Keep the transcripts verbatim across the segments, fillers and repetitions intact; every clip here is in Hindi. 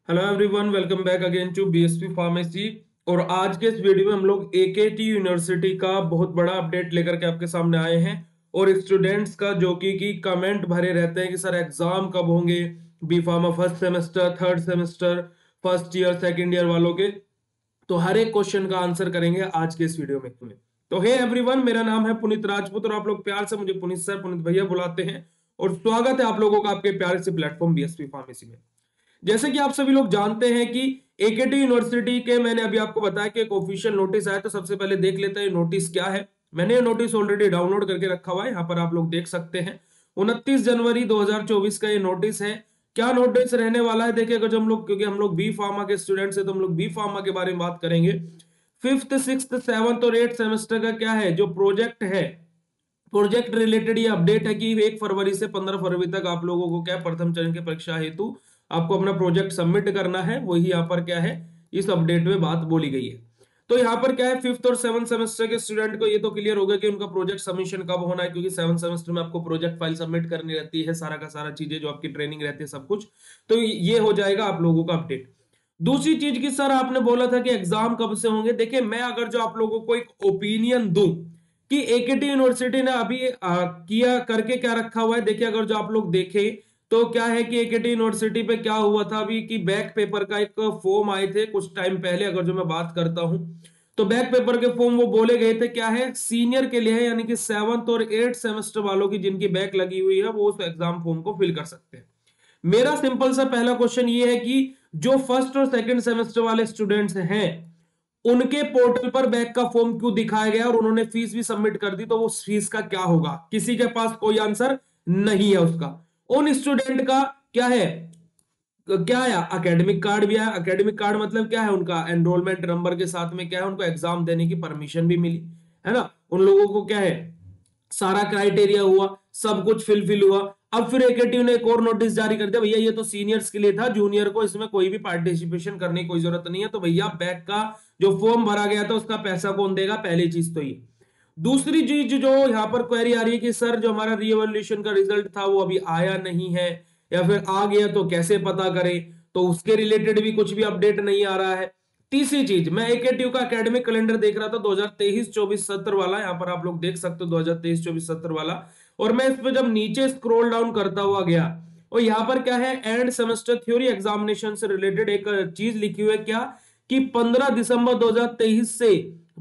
Hello everyone, welcome back again to BSP pharmacy. और आज के इस वीडियो में हम लोग एकेटी यूनिवर्सिटी का बहुत बड़ा अपडेट लेकर के आपके सामने आए हैं। और स्टूडेंट्स का जो कि की कमेंट भरे रहते हैं कि सर एग्जाम कब होंगे, B pharma first semester, third semester, first year, second year वालों के। तो हर एक क्वेश्चन का आंसर करेंगे आज के इस वीडियो में। तो हे एवरीवन, मेरा नाम है पुनीत राजपूत और आप लोग प्यार से मुझे पुनीत सर, पुनीत भैया बुलाते हैं। और स्वागत है आप लोगों का आपके प्यारे से प्लेटफॉर्म बीएसपी फार्मेसी में। जैसे कि आप सभी लोग जानते हैं कि एकेटी यूनिवर्सिटी के मैंने अभी आपको बताया कि एक ऑफिशियल नोटिस आया, तो सबसे पहले देख लेते हैं नोटिस क्या है। मैंने ये नोटिस ऑलरेडी डाउनलोड करके रखा हुआ है, यहाँ पर आप लोग देख सकते हैं। उनतीस जनवरी दो हज़ार चौबीस का ये नोटिस है। क्या नोटिस रहने वाला है देखिए, अगर हम लोग, क्योंकि हम लोग बी फार्मा के स्टूडेंट्स हैं तो हम लोग बी फार्मा के बारे में बात करेंगे। फिफ्थ, सिक्स्थ, सेवंथ और एट सेमेस्टर का क्या है जो प्रोजेक्ट है, प्रोजेक्ट रिलेटेड ये अपडेट है कि एक फरवरी से पंद्रह फरवरी तक आप लोगों को क्या प्रथम चरण की परीक्षा हेतु आपको अपना प्रोजेक्ट सबमिट करना है। वही यहाँ पर क्या है इस अपडेट में बात बोली गई है। तो यहाँ पर क्या है, फिफ्थ और सेवन सेमेस्टर के स्टूडेंट को ये तो क्लियर होगा कि उनका प्रोजेक्ट सबमिशन कब होना है, क्योंकि सेवन सेमेस्टर में आपको प्रोजेक्ट फाइल सबमिट करनी रहती है, सारा का सारा चीजें जो आपकी ट्रेनिंग रहती है सब कुछ। तो ये हो जाएगा आप लोगों का अपडेट। दूसरी चीज की सर आपने बोला था कि एग्जाम कब से होंगे। देखिए, मैं अगर जो आप लोगों को एक ओपिनियन दूं कि एकेटी यूनिवर्सिटी ने अभी आ, किया करके क्या रखा हुआ है। देखिए, अगर जो आप लोग देखें तो क्या है कि एकेटी यूनिवर्सिटी पे क्या हुआ था अभी कि बैक पेपर का एक फॉर्म आए थे कुछ टाइम पहले। अगर जो मैं बात करता हूं तो बैक पेपर के फॉर्म वो बोले गए थे क्या है, सीनियर के लिए है, यानी कि सेवंथ और एट सेमेस्टर वालों की जिनकी बैक लगी हुई है वो उस एग्जाम फॉर्म को फिल कर सकते हैं। मेरा सिंपल सा पहला क्वेश्चन ये है कि जो फर्स्ट और सेकंड सेमेस्टर वाले स्टूडेंट्स हैं उनके पोर्टल पर बैक का फॉर्म क्यों दिखाया गया और उन्होंने फीस भी सबमिट कर दी, तो वो फीस का क्या होगा, किसी के पास कोई आंसर नहीं है उसका। उन स्टूडेंट का क्या है, क्या आया, एकेडमिक कार्ड भी आया। एकेडमिक कार्ड मतलब क्या है, उनका एनरोलमेंट नंबर के साथ में क्या है उनको एग्जाम देने की परमिशन भी मिली है ना। उन लोगों को क्या है, सारा क्राइटेरिया हुआ, सब कुछ फिलफिल हुआ। अब फिर एकेटीयू ने एक और नोटिस जारी कर दिया, भैया ये तो सीनियर्स के लिए था, जूनियर को इसमें कोई भी पार्टिसिपेशन करने की कोई जरूरत नहीं है। तो भैया बैक का जो फॉर्म भरा गया था उसका पैसा कौन देगा, पहली चीज तो ये। दूसरी चीज जो यहाँ पर क्वेरी आ रही है कि सर जो हमारा रीएवल्यूशन का रिजल्ट था वो अभी आया नहीं है, या फिर आ गया तो कैसे पता करें, तो उसके रिलेटेड भी कुछ भी अपडेट नहीं आ रहा है। तीसरी चीज, मैं एकेटीयू का एकेडमिक कैलेंडर देख रहा था दो हज़ार तेईस चौबीस सत्र वाला, यहाँ पर आप लोग देख सकते हो दो हज़ार तेईस चौबीस सत्र वाला। और मैं इस पे जब नीचे स्क्रॉल डाउन करता हुआ गया और यहाँ पर क्या है, एंड सेमेस्टर थ्योरी एग्जामिनेशन से रिलेटेड एक चीज लिखी हुई है क्या, कि पंद्रह दिसंबर दो हज़ार तेईस से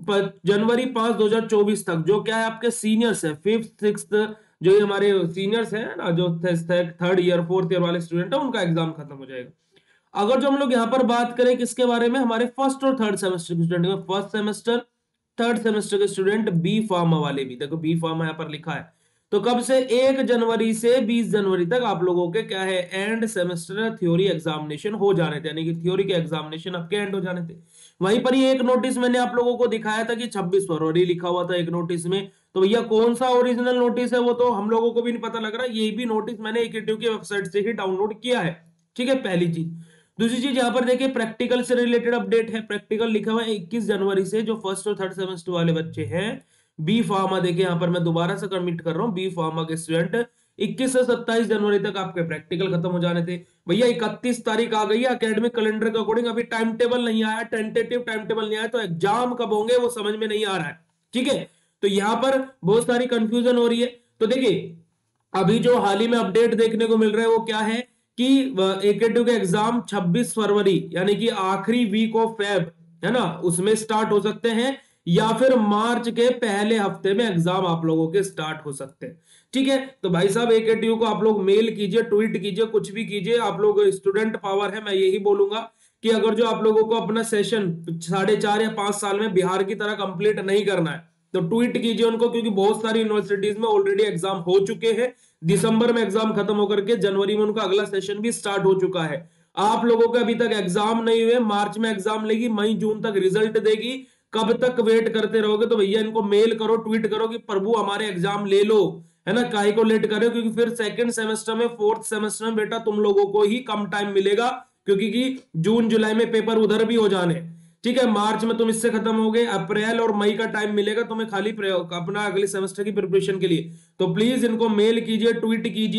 जनवरी पांच दो हज़ार चौबीस तक जो क्या है आपके सीनियर्स है, फिफ्थ सिक्स, जो ये हमारे सीनियर्स है ना, जो थर्ड ईयर फोर्थ ईयर वाले स्टूडेंट है उनका एग्जाम खत्म हो जाएगा। अगर जो हम लोग यहाँ पर बात करें किसके बारे में, हमारे फर्स्ट और थर्ड सेमेस्टर के स्टूडेंट में, फर्स्ट सेमेस्टर थर्ड सेमेस्टर के स्टूडेंट बी फार्मा वाले भी, देखो बी फार्मा यहाँ पर लिखा है। तो कब से, एक जनवरी से बीस जनवरी तक आप लोगों के क्या है, एंड सेमेस्टर थ्योरी एग्जामिनेशन हो जाने थे, यानी कि थ्योरी के एग्जामिनेशन आपके एंड हो जाने थे। वहीं पर ये एक नोटिस मैंने आप लोगों को दिखाया था कि छब्बीस फरवरी लिखा हुआ था एक नोटिस में। तो भैया कौन सा ओरिजिनल नोटिस है वो तो हम लोगों को भी नहीं पता लग रहा। ये भी नोटिस मैंने एकेटीयू की वेबसाइट से ही डाउनलोड किया है। ठीक है, पहली चीज। दूसरी चीज यहाँ पर देखिए, प्रैक्टिकल से रिलेटेड अपडेट है। प्रैक्टिकल लिखा हुआ है इक्कीस जनवरी से, जो फर्स्ट और थर्ड सेमेस्टर वाले बच्चे हैं बी फार्मा, देखिए यहाँ पर मैं दोबारा से कमिट कर रहा हूँ, बी फार्मा के स्टूडेंट इक्कीस से सत्ताईस जनवरी तक आपके प्रैक्टिकल खत्म हो जाने थे। भैया इकतीस तारीख आ गई है, एकेडमिक कैलेंडर के अकॉर्डिंग अभी टाइम टेबल नहीं आया, टेंटेटिव टाइम टेबल नहीं आया, तो एग्जाम कब होंगे वो समझ में नहीं आ रहा है। ठीक है, तो यहाँ पर बहुत सारी कंफ्यूजन हो रही है। तो देखिए, अभी जो हाल ही में अपडेट देखने को मिल रहा है वो क्या है कि एकेटीयू के एग्जाम छब्बीस फरवरी यानी कि आखिरी वीक ऑफ फेब है ना, उसमें स्टार्ट हो सकते हैं, या फिर मार्च के पहले हफ्ते में एग्जाम आप लोगों के स्टार्ट हो सकते हैं। ठीक है, तो भाई साहब एकेटीयू को आप लोग मेल कीजिए, ट्वीट कीजिए, कुछ भी कीजिए, आप लोग स्टूडेंट पावर है। मैं यही बोलूंगा कि अगर जो आप लोगों को अपना सेशन साढ़े चार या पांच साल में बिहार की तरह कंप्लीट नहीं करना है तो ट्वीट कीजिए उनको, क्योंकि बहुत सारी यूनिवर्सिटीज में ऑलरेडी एग्जाम हो चुके हैं। दिसंबर में एग्जाम खत्म होकर के जनवरी में उनका अगला सेशन भी स्टार्ट हो चुका है। आप लोगों के अभी तक एग्जाम नहीं हुए, मार्च में एग्जाम लेगी, मई जून तक रिजल्ट देगी, कब तक वेट करते रहोगे। तो भैया इनको मेल करो, ट्वीट करो कि प्रभु हमारे एग्जाम ले लो, है ना, काहे को लेट कर रहे हो, क्योंकि फिर सेकंड सेमेस्टर में फोर्थ सेमेस्टर में बेटा तुम लोगों को ही कम टाइम मिलेगा, क्योंकि कि जून जुलाई में पेपर उधर भी हो जाने। ठीक है, मार्च में तुम इससे खत्म हो गए, अप्रैल और मई का टाइम मिलेगा तुम्हें खाली अपना अगले सेमेस्टर की प्रिपरेशन के लिए। तो प्लीज इनको मेल कीजिए, ट्वीट कीजिए,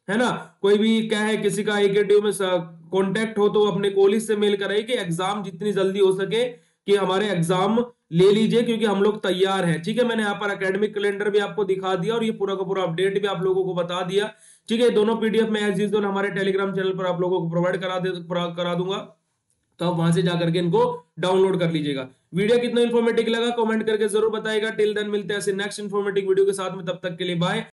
है ना। कोई भी क्या है, किसी का एकेटीयू में कांटेक्ट हो तो अपने कॉलेज से मेल कराइए कि एग्जाम जितनी जल्दी हो सके कि हमारे एग्जाम ले लीजिए, क्योंकि हम लोग तैयार हैं। ठीक है, मैंने यहाँ पर एकेडमिक कैलेंडर भी आपको दिखा दिया और ये पूरा का पूरा अपडेट भी आप लोगों को बता दिया। ठीक है, दोनों पीडीएफ में एज यूजुअल हमारे टेलीग्राम चैनल पर आप लोगों को प्रोवाइड करा दे करा दूंगा, तो आप वहां से जाकर के इनको डाउनलोड कर लीजिएगा। वीडियो कितना इन्फॉर्मेटिव लगा कमेंट करके जरूर बताएगा। टिल देन मिलते हैं ऐसे नेक्स्ट इन्फॉर्मेटिव वीडियो के साथ में, तब तक के लिए बाय।